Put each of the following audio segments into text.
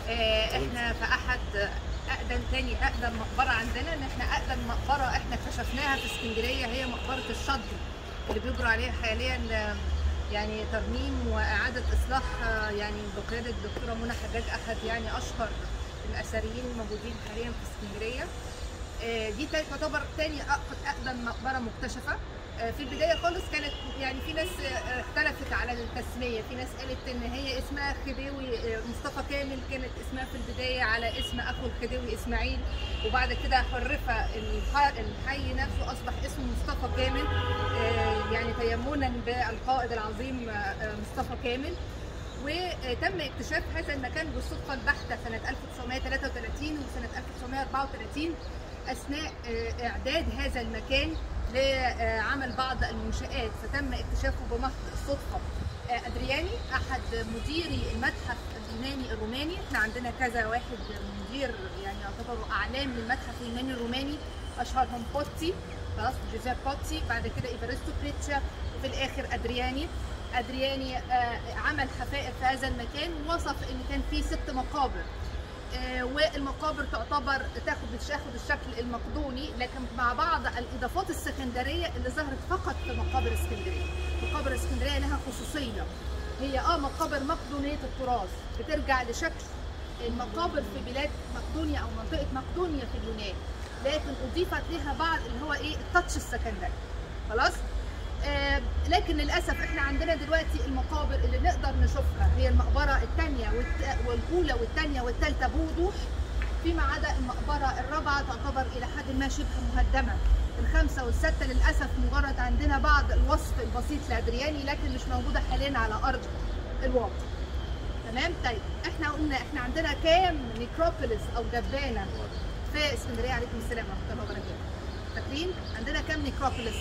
احنا في احد اقدم مقبره عندنا، ان احنا اقدم مقبره احنا اكتشفناها في اسكندريه هي مقبره الشاطبي اللي بيجرى عليها حاليا يعني ترميم واعاده اصلاح، يعني بقياده الدكتوره منى حجاج، احد يعني اشهر الاثريين الموجودين حاليا في اسكندريه. دي تعتبر تاني اقدم مقبره مكتشفه. في البدايه خالص كانت يعني في ناس اختلفت على التسميه، في ناس قالت ان هي اسمها خديوي مصطفى كامل، كانت اسمها في البدايه على اسم اخو الخديوي اسماعيل، وبعد كده حرف الحي نفسه اصبح اسمه مصطفى كامل، يعني تيمنا بالقائد العظيم مصطفى كامل. وتم اكتشاف هذا المكان بالصدفه البحته سنه 1933 وسنه 1934 اثناء اعداد هذا المكان لعمل بعض المنشآت، فتم اكتشافه بمحض الصدفه. ادرياني احد مديري المتحف اليوناني الروماني، احنا عندنا كذا واحد مدير يعني يعتبروا اعلام للمتحف اليوناني الروماني، اشهرهم بوتي، خلاص جوزيف بوتي، بعد كده ايفارستو بريتشا، وفي الاخر ادرياني عمل حفائر في هذا المكان، ووصف ان كان فيه 6 مقابر، والمقابر تعتبر تاخد الشكل المقدوني، لكن مع بعض الاضافات السكندريه اللي ظهرت فقط في مقابر اسكندريه. مقابر اسكندريه لها خصوصيه، هي مقابر مقدونيه التراث بترجع لشكل المقابر في بلاد مقدونيا او منطقه مقدونيا في اليونان، لكن اضيفت لها بعض اللي هو التاتش السكندري. خلاص. لكن للاسف احنا عندنا دلوقتي المقابر اللي نقدر نشوفها هي المقبره الثانيه والاولى والثانيه والثالثه بوضوح، فيما عدا المقبره الرابعه تعتبر الى حد ما شبه مهدمه. الخامسه والسادسه للاسف مجرد عندنا بعض الوصف البسيط لادرياني، لكن مش موجوده حاليا على ارض الواقع. تمام. طيب احنا قلنا احنا عندنا كام نيكروبوليس او جبانه في اسكندريه؟ عليكم السلام ورحمه الله وبركاته. فاكرين عندنا كام نيكروبوليس؟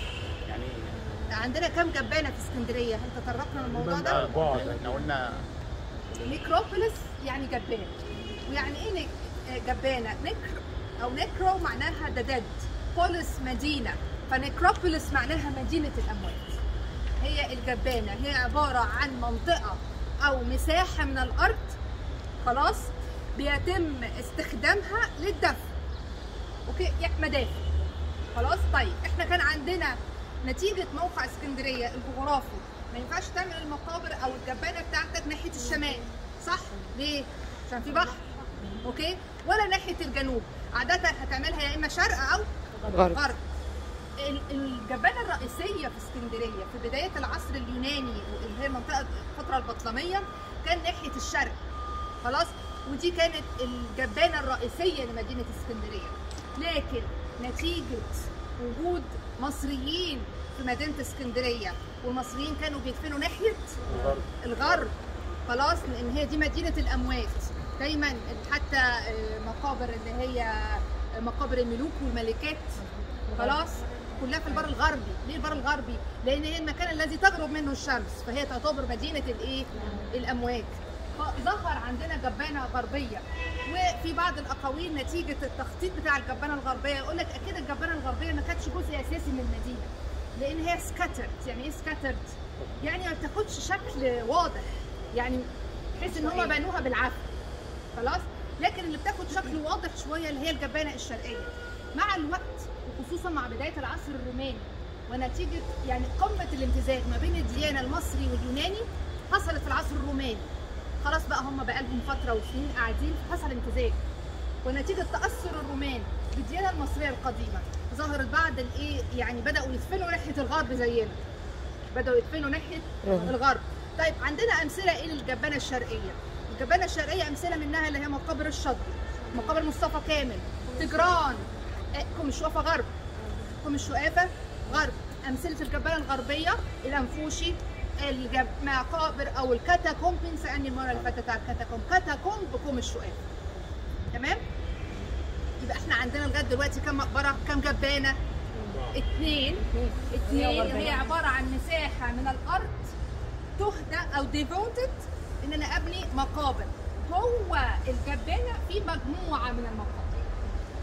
عندنا كام جبانه في اسكندريه؟ هل تطرقنا للموضوع ده؟ احنا قلنا نيكروبوليس يعني جبان. ويعني ايه جبانه؟ نكر او نكرو معناها ديد، بوليس مدينه، فنيكروبوليس معناها مدينه الاموات. هي الجبانه هي عباره عن منطقه او مساحه من الارض، خلاص، بيتم استخدامها للدفن. اوكي، يعني مدافن. خلاص. طيب احنا كان عندنا نتيجة موقع اسكندرية الجغرافي ما ينفعش تعمل المقابر أو الجبانة بتاعتك ناحية الشمال، صح؟ ليه؟ عشان في بحر، أوكي؟ ولا ناحية الجنوب، عادة هتعملها يا إما شرق أو غرب. الجبانة الرئيسية في اسكندرية في بداية العصر اليوناني اللي هي منطقة الفترة البطلمية كان ناحية الشرق، خلاص؟ ودي كانت الجبانة الرئيسية لمدينة اسكندرية، لكن نتيجة وجود مصريين في مدينة اسكندرية، والمصريين كانوا بيدفنوا ناحية الغرب، خلاص، لأن هي دي مدينة الأموات. دايما حتى مقابر اللي هي مقابر الملوك والملكات، خلاص، كلها في البر الغربي. ليه البر الغربي؟ لأن هي المكان الذي تغرب منه الشمس، فهي تعتبر مدينة الأموات. ظهر عندنا جبانة غربية، وفي بعض الأقاويل نتيجة التخطيط بتاع الجبانة الغربية يقول لك أكيد الجبانة الغربية ما كانتش جزء أساسي من المدينة، لأن هي سكاترد. يعني إيه سكاترد؟ يعني ما بتاخدش شكل واضح، يعني تحس إن هم بنوها بالعافية، خلاص؟ لكن اللي بتاخد شكل واضح شوية اللي هي الجبانة الشرقية. مع الوقت وخصوصا مع بداية العصر الروماني ونتيجة يعني قمة الامتزاج ما بين الديانة المصري واليوناني حصلت في العصر الروماني. خلاص بقى هم بقى لهم فتره وسنين قاعدين، حصل امتزاج، ونتيجه تاثر الرومان بالديانه المصريه القديمه ظهرت بعض يعني بداوا يدفنوا ناحيه الغرب زينا، بداوا يدفنوا ناحيه الغرب. طيب عندنا امثله ايه للجبانه الشرقيه؟ الجبانه الشرقيه امثله منها اللي هي مقابر الشاطبي، مقابر مصطفى كامل، تجران، كوم الشقافه غرب، كوم الشقافه غرب. امثله الجبانه الغربيه الانفوشي، المقابر او الكاتاكومب، سألني المره اللي فاتت على الكاتاكومب، كاتاكومب بكوم الشقافه. تمام؟ يبقى احنا عندنا لغايه دلوقتي كم مقبره؟ كم جبانه؟ 2. هي عباره عن مساحه من الارض تهدى او ديفوتد ان انا ابني مقابر. جوه الجبانه في مجموعه من المقابر.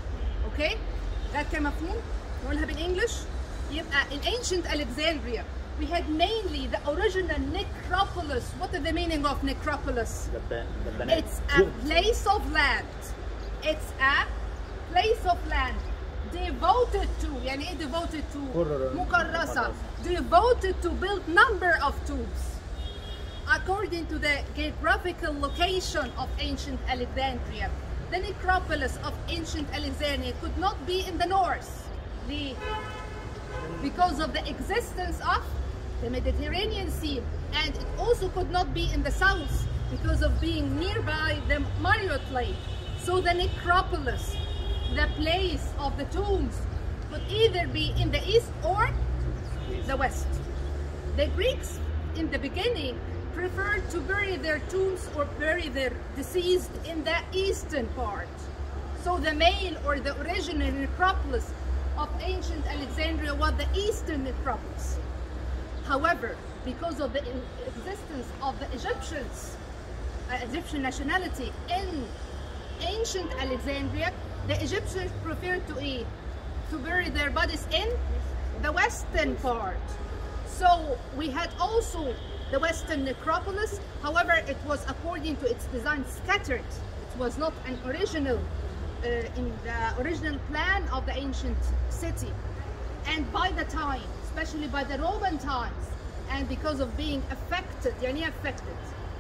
اوكي؟ ده كان مفهوم؟ نقولها بالانجلش؟ يبقى in ancient Alexandria we had mainly the original necropolis. What is the meaning of necropolis? It's a place of land. It's a place of land devoted to, يعني ايه devoted to؟ مكرسة. Devoted to build number of tombs. According to the geographical location of ancient Alexandria, the necropolis of ancient Alexandria could not be in the north. Because of the existence of the Mediterranean Sea, and it also could not be in the south because of being nearby the Mariot Lake. So the necropolis, the place of the tombs, could either be in the east or the west. The Greeks in the beginning preferred to bury their tombs or bury their deceased in the eastern part. So the main or the original necropolis of ancient Alexandria was the eastern necropolis. However, because of the existence of the Egyptians, Egyptian nationality in ancient Alexandria, the Egyptians preferred to bury their bodies in the western part. So we had also the western necropolis. However, it was according to its design scattered. It was not an original in the original plan of the ancient city. And by the time, especially by the Roman times, and because of being affected, يعني affected,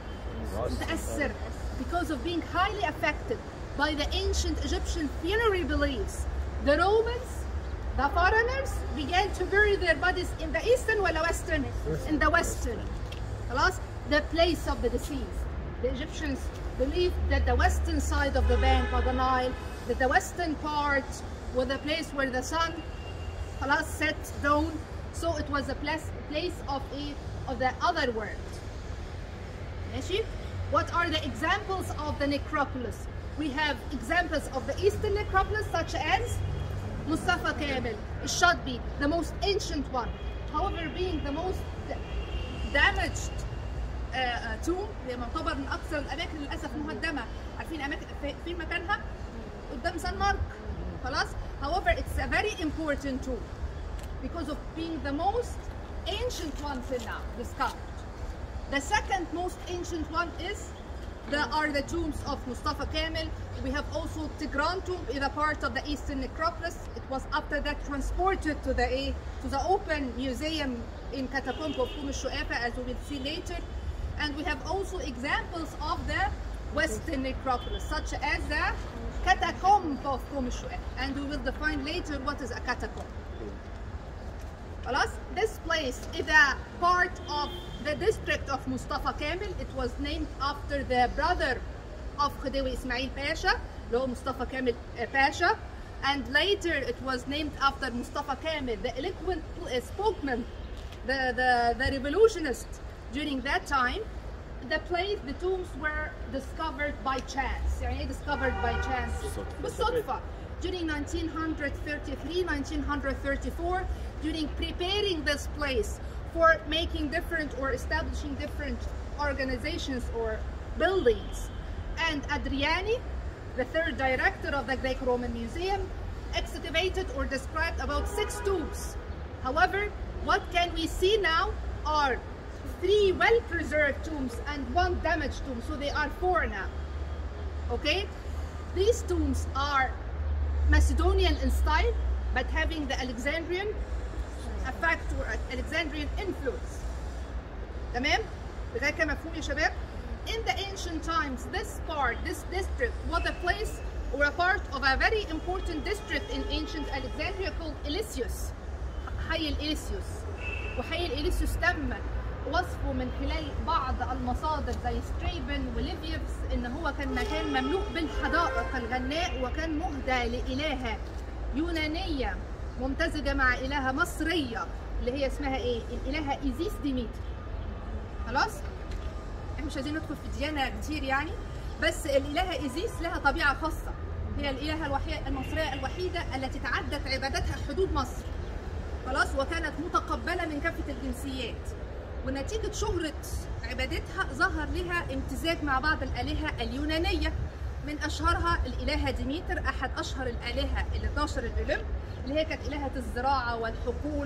متأثر, because of being highly affected by the ancient Egyptian funerary beliefs, the Romans, the foreigners, began to bury their bodies in the eastern or western? In the western. خلاص? The place of the deceased. The Egyptians believed that the western side of the bank of the Nile, that the western part was the place where the sun خلاص set down. So it was a place of the other world. ماشي? What are the examples of the necropolis? We have examples of the eastern necropolis such as Mustafa Kamel, Shadbi, the most ancient one. However, being the most damaged tomb، هي معتبر من أكثر الأماكن للأسف مهدمة. عارفين أماكن فين مكانها؟ قدام سان مارك. خلاص؟ However, it's a very important tomb because of being the most ancient one till now discovered. The second most ancient one are the tombs of Mustafa Kamel. We have also Tigran tomb in a part of the eastern necropolis. It was after that transported to the open museum in catacomb of Qum al-Shu'afa, as we will see later. And we have also examples of the western necropolis, such as the catacomb of Qum al-Shu'afa. And we will define later what is a catacomb. This place is a part of the district of Mustafa Kamel. It was named after the brother of Khedive Ismail Pasha, Mustafa Kamel Pasha, and later it was named after Mustafa Kamel, the eloquent spokesman, the revolutionist during that time. The tombs were discovered by chance. يعني discovered by chance. بالصدفة. During 1933, 1934, during preparing this place for making different or establishing different organizations or buildings. And Adriani, the third director of the Greco-Roman Museum, excavated or described about 6 tombs. However, what can we see now are 3 well-preserved tombs and 1 damaged tomb, so they are 4 now. Okay? These tombs are Macedonian in style, but having the Alexandrian effect or Alexandrian influence. تمام؟ لغاية كده مفهوم يا شباب؟ In the ancient times, this district was a place or a part of a very important district in ancient Alexandria called Eleusis. حي الإليسيوس. وحي الإليسيوس تم وصفه من خلال بعض المصادر زي ستريبن وليفيوس ان هو كان مكان مملوء بالحدائق الغناء، وكان مهدى لإلهة يونانية ممتزجة مع إلهة مصرية اللي هي اسمها ايه؟ الإلهة إيزيس ديميتر. خلاص؟ احنا مش عايزين ندخل في ديانة كتير يعني، بس الإلهة إيزيس لها طبيعة خاصة. هي الإلهة المصرية الوحيدة التي تعدت عبادتها حدود مصر. خلاص؟ وكانت متقبلة من كافة الجنسيات. ونتيجة شهرة عبادتها ظهر لها امتزاج مع بعض الآلهة اليونانية، من أشهرها الإلهة ديميتر، أحد أشهر الآلهة ال 12 الأولمب، اللي هي كانت إلهة الزراعة والحقول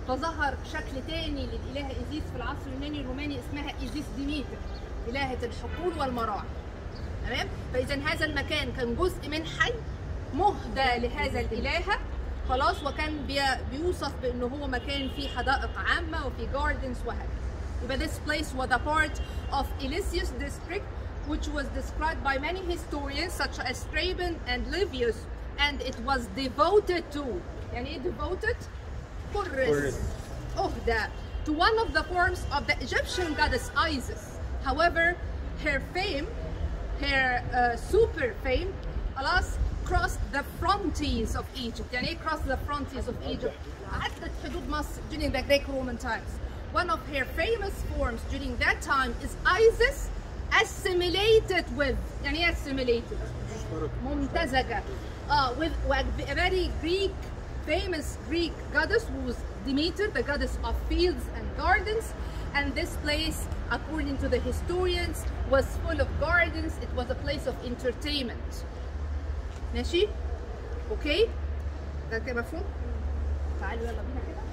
فظهر شكل تاني للإلهة إيزيس في العصر اليوناني الروماني اسمها إيزيس ديميتر، إلهة الحقول والمراعي. تمام؟ فإذا هذا المكان كان جزء من حي مهدى لهذا الإلهة خلاص، وكان بيوصف بأنه هو مكان فيه حدائق عامة وفيه جاردنز وهكذا. يبقى this place was a part of Ilicius district which was described by many historians such as Strabon and Livius, and it was devoted to. يعني إيه devoted؟ كرس أهدى to one of the forms of the Egyptian goddess Isis. However, her fame, her super fame, خلاص crossed the frontiers of Egypt. يعني إيه crossed the frontiers of Egypt؟ عدت حدود مصر during the Greco-Roman times. One of her famous forms during that time is Isis assimilated with. يعني إيه assimilated؟ ممتزجة. With a very famous Greek goddess who was Demeter, the goddess of fields and gardens. And this place, according to the historians, was full of gardens. It was a place of entertainment. ماشي؟ اوكي؟ ده كده مفهوم؟ تعالوا يلا بينا كده.